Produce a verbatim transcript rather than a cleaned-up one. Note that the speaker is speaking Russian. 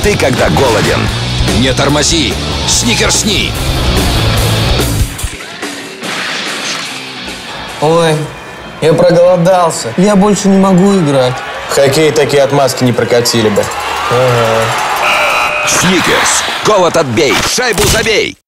моменты, когда голоден. Не тормози, сникерсни. Ой, я проголодался. Я больше не могу играть. В хоккей такие отмазки не прокатили бы. Ага. Сникерс. Голод отбей, шайбу забей.